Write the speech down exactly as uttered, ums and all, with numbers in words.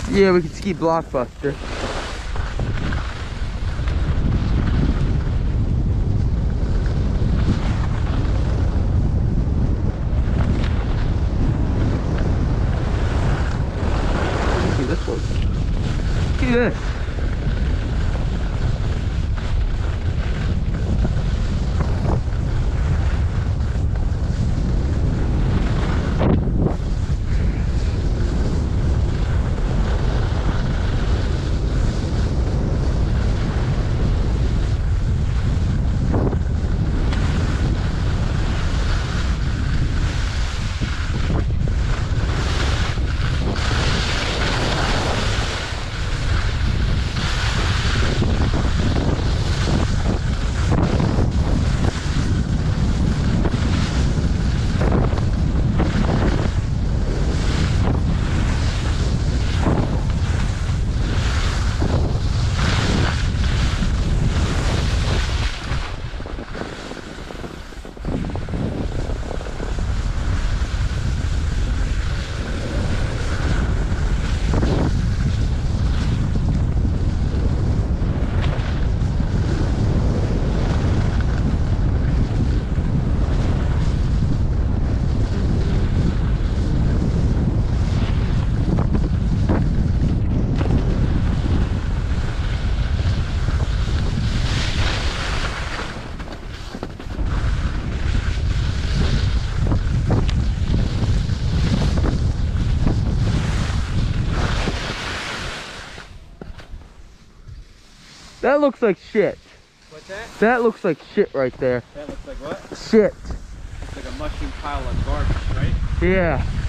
Yeah, we can ski Blockbuster. See this one. See this. That looks like shit. What's that? That looks like shit right there. That looks like what? Shit. Looks like a mushroom pile of garbage, right? Yeah.